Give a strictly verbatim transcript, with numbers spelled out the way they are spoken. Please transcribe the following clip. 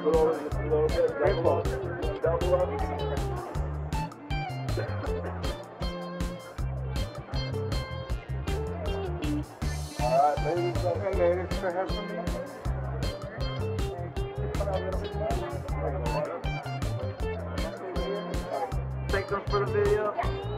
Put over just a little bit. Double up. Double up. Alright, ladies, okay, ladies, can I have some meat? Take them for the video.